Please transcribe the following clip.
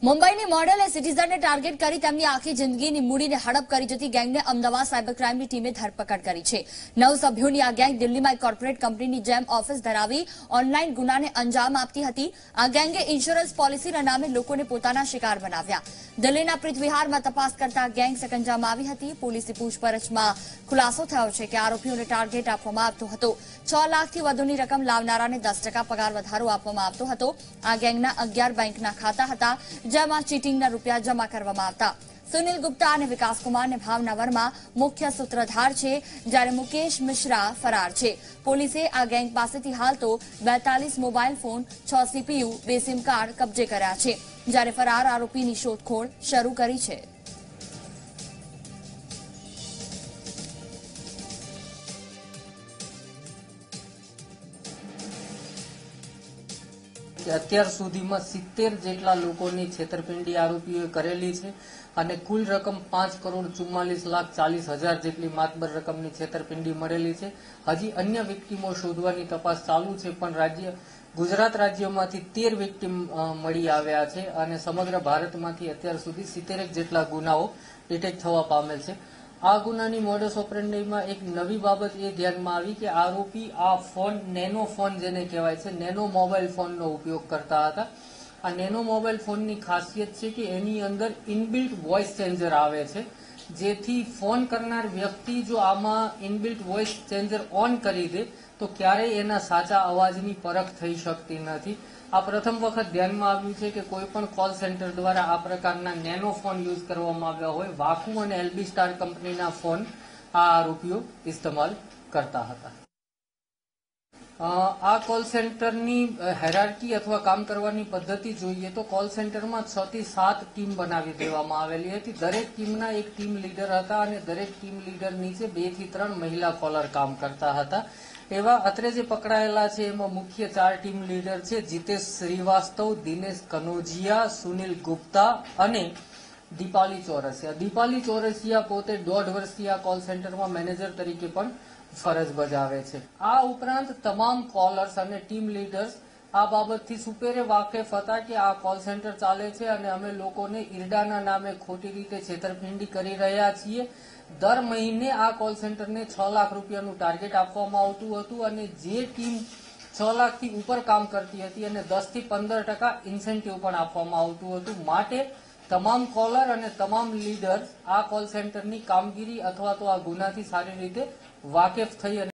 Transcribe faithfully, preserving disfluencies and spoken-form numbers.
મુંબઈની મોડેલે સિટીઝનને ટાર્ગેટ કરી તેમની આખી જિંદગીની મૂડીને હડપ કરી જતી ગેંગને અમદાવાદ સાયબર ક્રાઇમની ટીમે ધરપકડ કરી છે. નવ સભ્યોની આ ગેંગ દિલ્હીમાં એક કોર્પોરેટ કંપનીની જેમ ઓફિસ ધરાવી ઓનલાઈન ગુનાને અંજામ આપતી હતી. આ ગેંગે ઇન્સ્યોરન્સ પોલિસીના નામે લોકોને પોતાના શિકાર બનાવ્યા. દિલ્હીના પ્રીતવિહારમાં તપાસ કરતા ગેંગ સકંજામાં આવી હતી. પોલીસની પૂછપરછમાં ખુલાસો થયો છે કે આરોપીઓને ટાર્ગેટ આપવામાં આવતો હતો. છ લાખથી વધુની રકમ લાવનારાને દસ ટકા પગાર વધારો આપવામાં આવતો હતો. આ ગેંગના અગિયાર બેંકના ખાતા હતા, જેમાં ચીટિંગના રૂપિયા જમા કરવામાં આવતા. સુનિલ ગુપ્તા અને વિકાસ કુમારને ભાવના વર્મા મુખ્ય સૂત્રધાર છે, જ્યારે મુકેશ મિશ્રા ફરાર છે. પોલીસે આ ગેંગ પાસેથી હાલ તો બેતાલીસ મોબાઈલ ફોન, છ સીપીયુ, બે સિમ કાર્ડ કબજે કર્યા છે, જ્યારે ફરાર આરોપીની શોધખોળ શરૂ કરી છે. અત્યાર સુધીમાં સિત્તેર જેટલા લોકોની છેતરપિંડી આરોપીઓએ કરેલી છે અને કુલ રકમ પાંચ કરોડ ચુમ્માલીસ લાખ ચાલીસ હજાર જેટલી માતબર રકમની છેતરપિંડી મળેલી છે. હજી અન્ય વિક્ટીમો શોધવાની તપાસ ચાલુ છે, પણ રાજ્ય ગુજરાત રાજ્યમાંથી તેર વિક્ટીમ મળી આવ્યા છે અને સમગ્ર ભારતમાંથી અત્યાર સુધી સિત્તેરેક જેટલા ગુનાઓ ડિટેક્ટ થવા પામેલ છે. આ ગુનાની મોડસ ઓપરેન્ડીમાં એક નવી બાબત એ ધ્યાનમાં આવી કે આરોપી આ ફોન નેનો ફોન જેને કહેવાય છે, નેનો મોબાઈલ ફોનનો ઉપયોગ કરતા હતા. આ નેનો મોબાઈલ ફોનની ખાસિયત છે કે એની અંદર ઇનબિલ્ટ વોઇસ ચેન્જર આવે છે, જેથી ફોન કરનાર વ્યક્તિ જો આમાં ઇનબિલ્ટ વોઇસ ચેન્જર ઓન કરી દે તો ક્યારેય એના સાચા અવાજની પરખ થઈ શકતી નથી. આ પ્રથમ વખત ધ્યાનમાં આવ્યું છે કે કોઈ પણ કોલ સેન્ટર દ્વારા આ પ્રકારના નેનો ફોન યુઝ કરવામાં આવ્યા હોય. વાકુ અને એલબી સ્ટાર કંપનીના ફોન આ આરોપીઓ ઇસ્તેમાલ કરતા હતા. આ કોલ સેન્ટરની હેરાર્કી અથવા કામ કરવાની પદ્ધતિ જોઈએ તો કોલ સેન્ટરમાં છ થી સાત ટીમ બનાવી દેવામાં આવેલી હતી. દરેક ટીમના એક ટીમ લીડર હતા અને દરેક ટીમ લીડર નીચે બે થી ત્રણ મહિલા કોલર કામ કરતા હતા. એવા અત્રે જે પકડાયેલા છે એમાં મુખ્ય ચાર ટીમ લીડર છે: જીતેશ શ્રીવાસ્તવ, દિનેશ કનોજિયા, સુનિલ ગુપ્તા અને દીપાલી ચોરસિયા. દીપાલી ચોરસિયા પોતે દોઢ વર્ષથી આ કોલ સેન્ટરમાં મેનેજર તરીકે પણ ફરજ બજાવે છે. આ ઉપરાંત તમામ કોલર્સ અને ટીમ લીડર્સ આ બાબતથી સુપેરે વાકેફ હતા કે આ કોલ સેન્ટર ચાલે છે અને અમે લોકોને ઈરડાના નામે ખોટી રીતે છેતરપિંડી કરી રહ્યા છીએ. દર મહિને આ કોલ સેન્ટરને છ લાખ રૂપિયાનું ટાર્ગેટ આપવામાં આવતું હતું અને જે ટીમ છ લાખથી ઉપર કામ કરતી હતી અને દસ થી પંદર ટકા ઇન્સેન્ટિવ પણ આપવામાં આવતું હતું. માટે તમામ કોલર અને તમામ લીડર આ કોલ સેન્ટરની કામગીરી અથવા તો આ ગુનાથી સારી રીતે વાકેફ થઈ